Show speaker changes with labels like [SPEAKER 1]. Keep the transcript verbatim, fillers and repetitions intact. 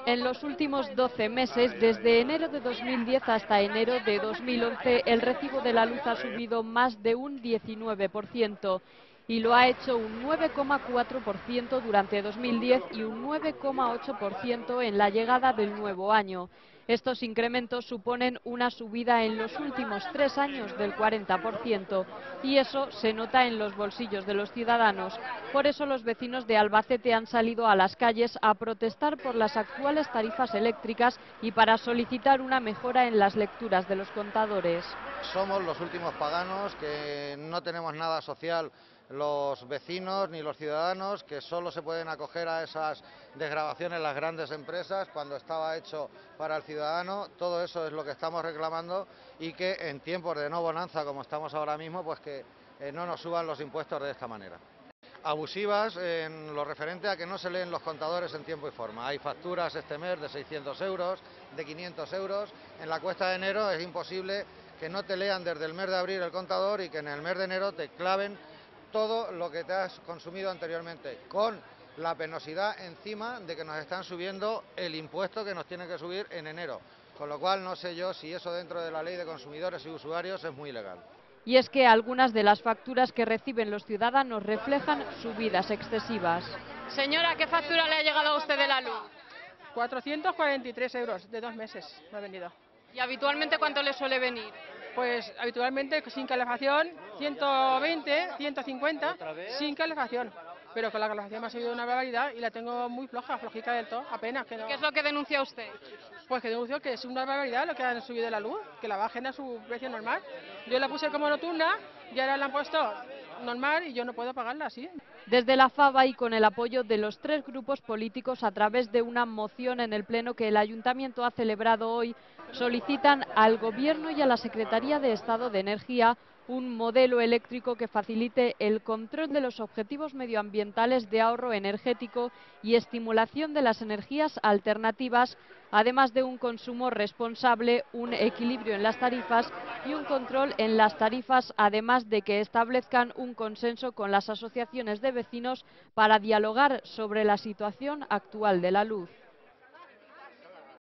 [SPEAKER 1] En los últimos doce meses, desde enero de dos mil diez hasta enero de dos mil once, el recibo de la luz ha subido más de un diecinueve por ciento y lo ha hecho un nueve coma cuatro por ciento durante dos mil diez y un nueve coma ocho por ciento en la llegada del nuevo año. Estos incrementos suponen una subida en los últimos tres años del cuarenta por ciento y eso se nota en los bolsillos de los ciudadanos. Por eso los vecinos de Albacete han salido a las calles a protestar por las actuales tarifas eléctricas y para solicitar una mejora en las lecturas de los contadores.
[SPEAKER 2] Somos los últimos paganos, que no tenemos nada social los vecinos ni los ciudadanos, que solo se pueden acoger a esas desgravaciones las grandes empresas cuando estaba hecho para el ciudadano. Todo eso es lo que estamos reclamando y que en tiempos de no bonanza como estamos ahora mismo, pues que eh, no nos suban los impuestos de esta manera. Abusivas en lo referente a que no se leen los contadores en tiempo y forma. Hay facturas este mes de seiscientos euros, de quinientos euros. En la cuesta de enero es imposible que no te lean desde el mes de abril el contador y que en el mes de enero te claven todo lo que te has consumido anteriormente, con la penosidad encima de que nos están subiendo el impuesto que nos tienen que subir en enero. Con lo cual no sé yo si eso dentro de la ley de consumidores y usuarios es muy ilegal.
[SPEAKER 1] Y es que algunas de las facturas que reciben los ciudadanos reflejan subidas excesivas.
[SPEAKER 3] Señora, ¿qué factura le ha llegado a usted de la luz?
[SPEAKER 4] cuatrocientos cuarenta y tres euros de dos meses me ha venido.
[SPEAKER 3] ¿Y habitualmente cuánto le suele venir?
[SPEAKER 4] Pues habitualmente sin calefacción, ciento veinte, ciento cincuenta, sin calefacción. Pero con la calefacción me ha subido una barbaridad y la tengo muy floja, flojita del todo, apenas. Que no...
[SPEAKER 3] ¿Qué es lo que denuncia usted?
[SPEAKER 4] Pues que denuncio que es una barbaridad lo que han subido la luz, que la bajen a su precio normal. Yo la puse como nocturna y ahora la han puesto normal y yo no puedo pagarla así.
[SPEAKER 1] Desde la Fava y con el apoyo de los tres grupos políticos a través de una moción en el Pleno que el Ayuntamiento ha celebrado hoy, solicitan al Gobierno y a la Secretaría de Estado de Energía un modelo eléctrico que facilite el control de los objetivos medioambientales de ahorro energético y estimulación de las energías alternativas, además de un consumo responsable, un equilibrio en las tarifas y un control en las tarifas, además de que establezcan un consenso con las asociaciones de vecinos para dialogar sobre la situación actual de la luz.